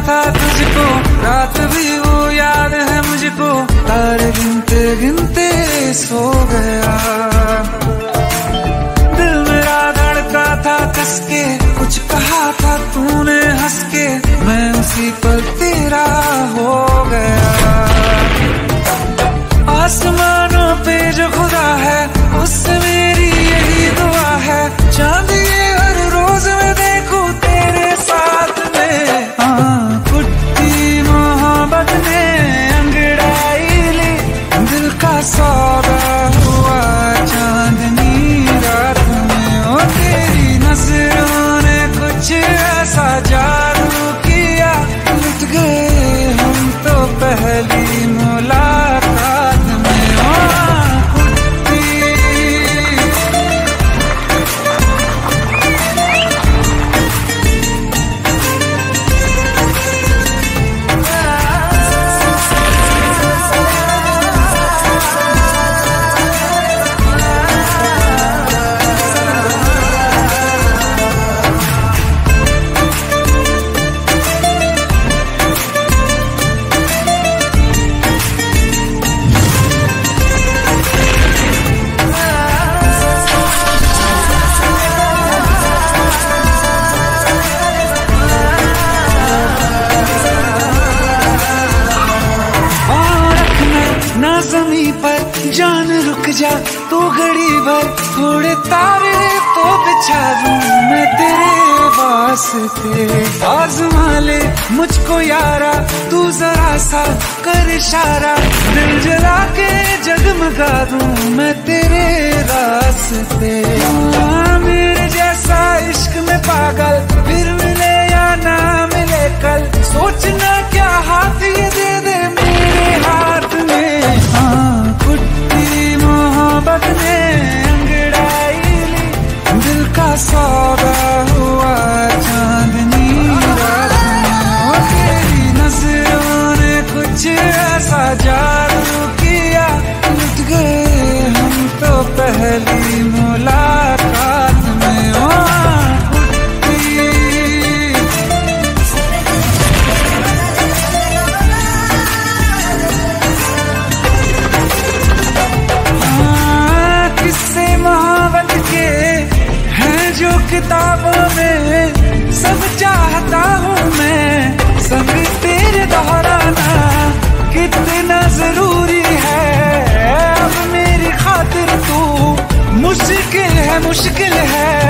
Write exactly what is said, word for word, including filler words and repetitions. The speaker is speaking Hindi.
था तुझको, रात भी वो याद है मुझको, तारे गिनते गिनते सो गया। दिल मेरा धड़का था कस के, कुछ कहा था तूने हंस के, मैं उसी पर तेरा हो गया। आसमानों पे जो खुदा है उससे मेरी यही दुआ है, चांद ये हर रोज मैं देखूं तेरे साथ में। हाँ, कुट्टी मोहब्बत ने अंगड़ाई ली, दिल का सौदा हुआ चांदनी रात में। ओ तेरी नजरों ने कुछ ऐसा जादू किया, लुट गए हम तो पहली मुलाकात में। ज़मीं पर जान रुक जा तू घड़ी भर, थोड़े तारे तो बिछा दूं मैं तेरे वास्ते। आज़मा ले मुझको यारा तू जरा सा कर इशारा, दिल जला के जगमगा दूं मैं तेरे रास्ते। मेरे जैसा इश्क में पागल फिर मिले या ना मिले कल, सोचना क्या हाथ ये दे दे मेरे हाथ में। हाँ, कुट्टी मोहब्बत ने अंगड़ाई ली, दिल का सौदा हुआ चांदनी रात में। ओ तेरी नजरों ने कुछ ऐसा जादू किया, लुट गए हम तो पहली मुलाकात में। ओ किताबों में सब चाहता हूँ मैं, संग तेरे दोहराना कितना जरूरी है। अब मेरी खातिर तू मुश्किल है मुश्किल है